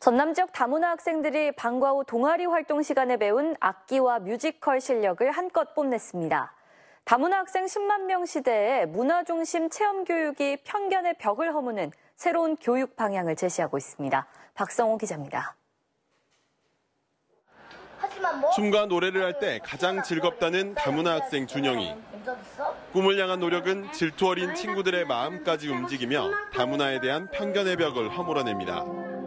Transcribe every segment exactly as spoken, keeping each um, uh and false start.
전남 지역 다문화 학생들이 방과 후 동아리 활동 시간에 배운 악기와 뮤지컬 실력을 한껏 뽐냈습니다. 다문화 학생 십만 명 시대에 문화중심 체험교육이 편견의 벽을 허무는 새로운 교육 방향을 제시하고 있습니다. 박성호 기자입니다. 춤과 노래를 할 때 가장 즐겁다는 다문화 학생 준영이. 꿈을 향한 노력은 질투 어린 친구들의 마음까지 움직이며 다문화에 대한 편견의 벽을 허물어냅니다.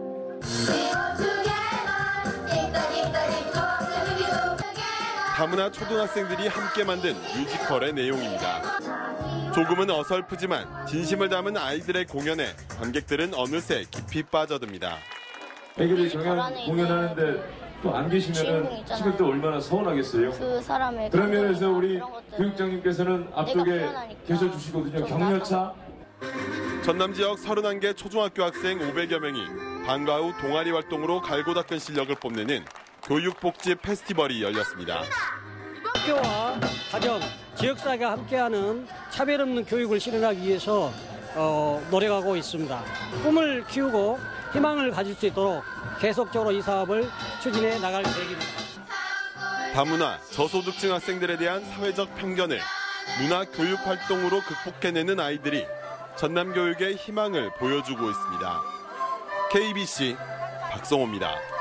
다문화 초등학생들이 함께 만든 뮤지컬의 내용입니다. 조금은 어설프지만 진심을 담은 아이들의 공연에 관객들은 어느새 깊이 빠져듭니다. 애들이 경연 공연하는데 또 안 계시면은 친구들 얼마나 서운하겠어요. 그 사람의 그런 면에서 우리 교육장님께서는 앞쪽에 계셔주시거든요. 격려차. 전남 지역 서른한 개 초중학교 학생 오백여 명이 방과 후 동아리 활동으로 갈고 닦은 실력을 뽐내는 교육복지 페스티벌이 열렸습니다. 학교와 가정, 지역사회가 함께하는 차별 없는 교육을 실현하기 위해서 어, 노력하고 있습니다. 꿈을 키우고 희망을 가질 수 있도록 계속적으로 이 사업을 추진해 나갈 계획입니다. 다문화, 저소득층 학생들에 대한 사회적 편견을 문화교육 활동으로 극복해내는 아이들이 전남 교육의 희망을 보여주고 있습니다. 케이비씨 박성호입니다.